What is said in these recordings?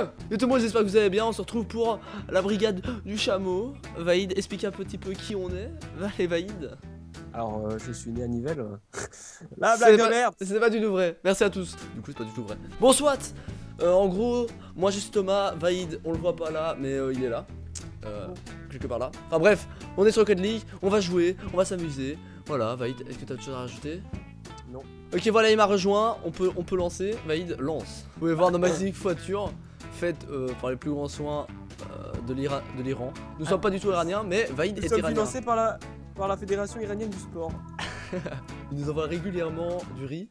Et tout le monde, j'espère que vous allez bien. On se retrouve pour la brigade du chameau. Vaïd, explique un petit peu qui on est. Allez, Vaïd. Alors, je suis né à Nivelles. La blague de merde. C'est pas du tout vrai. Merci à tous. Du coup, c'est pas du tout vrai. Bon, soit. En gros, moi je suis Thomas. Vaïd, on le voit pas là, mais il est là. Quelque part là. Enfin bref, on est sur Rocket League. On va jouer, on va s'amuser. Voilà, Vaïd, est-ce que t'as autre chose à rajouter? Non. Ok, voilà, il m'a rejoint. On peut lancer. Vaïd, lance. Vous pouvez voir nos magnifiques voitures faites par les plus grands soins de l'Iran. Nous sommes pas du tout iraniens, mais Vaïd est Nous sommes iranien. financés par la Fédération iranienne du sport. Ils nous envoient régulièrement du riz.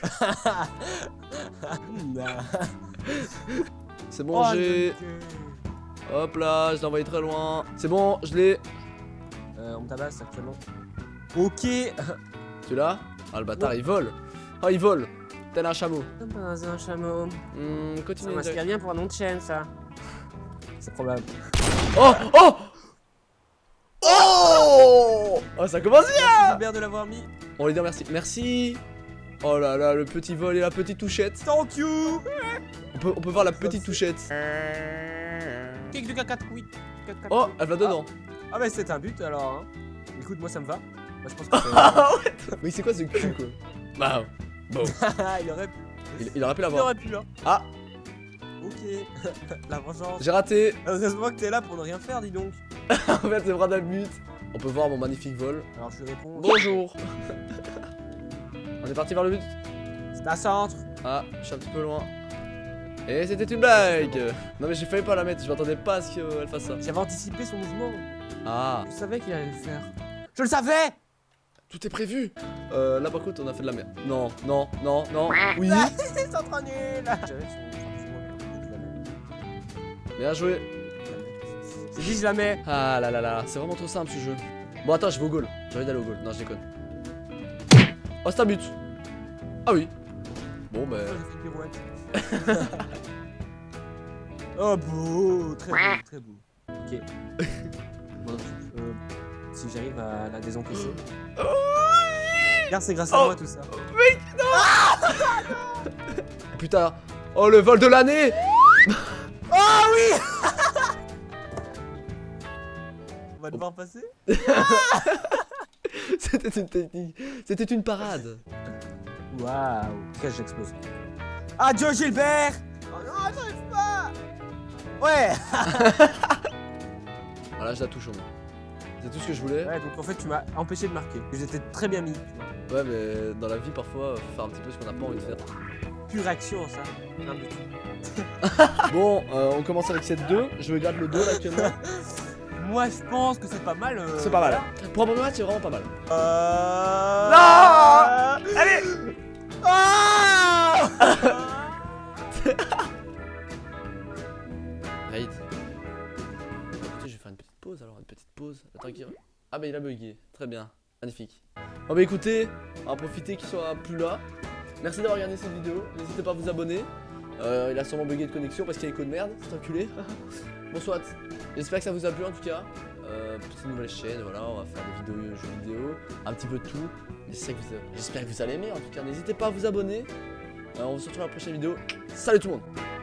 C'est bon, j'ai. Hop là, je l'ai envoyé très loin. C'est bon, je l'ai. On me tabasse actuellement. Ok. Tu l'as? Ah, le bâtard, il vole. Oh, il vole. Tel un chameau. Dans un chameau. Continue. Ça m'inspire bien pour un nom de chaîne, ça. C'est probable. Oh! Oh! Oh! Oh, ça commence bien! Merci Gilbert de l'avoir mis. On lui dit merci. Merci. Oh là là, le petit vol et la petite touchette. Thank you. On peut voir la petite touchette. Kick de 4 oui. Oh, elle va dedans. Ah bah c'est un but alors. Hein. Écoute, moi ça me va. Moi je pense que c'est... Mais c'est quoi ce cul quoi? Bah, bon. Il aurait pu. Il aurait pu Il l'avoir. aurait pu hein. Ah! Ok. La vengeance. J'ai raté. Heureusement que t'es là pour ne rien faire, dis donc. En fait, c'est vraiment un but. On peut voir mon magnifique vol. Alors je lui réponds. Bonjour. On est parti vers le but. C'est un centre. Ah, je suis un petit peu loin. Et c'était une blague. Non mais j'ai failli pas la mettre, je m'attendais pas à ce qu'elle fasse ça. J'avais anticipé son mouvement. Ah. Je savais qu'il allait le faire. Je le savais. Tout est prévu. Là par contre on a fait de la merde. Non, non, non, non. Oui. C'est trop nul. Bien joué. C'est dit je la mets. Ah là là là, c'est vraiment trop simple ce jeu. Bon attends, je vais au goal. J'ai envie d'aller au goal. Non, je déconne. Oh, c'est un but. Ah oui. Bon bah. Oh beau, très beau, très beau. Ok. Bon, si j'arrive à la désencaisser. Regarde, c'est grâce à moi tout ça. Mec, non. Putain. Oh, le vol de l'année. Oh oui. On va devoir passer. C'était une technique. C'était une parade. Waouh. Qu'est-ce que j'explose. Adieu Gilbert. Oh non, j'arrive pas. Ouais. Voilà, je la touche au moins. C'est tout ce que je voulais. Ouais, donc en fait tu m'as empêché de marquer. J'étais très bien mis. Tu vois. Ouais, mais dans la vie parfois faut faire un petit peu ce qu'on n'a pas envie de faire. Pure action ça. Un but. Bon, on commence avec cette 2. Je regarde le 2 là actuellement. Moi je pense que c'est pas mal. C'est pas mal. Pour un premier match, c'est vraiment pas mal. Non. Allez. Raid. Écoutez, je vais faire une petite pause alors, une petite pause. Attends qu'il... Ah bah il a bugué, très bien, magnifique. Bon bah écoutez, on va profiter qu'il soit plus là. Merci d'avoir regardé cette vidéo, n'hésitez pas à vous abonner. Il a sûrement bugué de connexion parce qu'il y a écho de merde, c'est enculé. Bon soit, j'espère que ça vous a plu en tout cas. Petite nouvelle chaîne, voilà, on va faire des vidéos, jeux vidéo, un petit peu de tout. J'espère que vous allez aimer en tout cas, n'hésitez pas à vous abonner. On se retrouve à la prochaine vidéo. Salut tout le monde.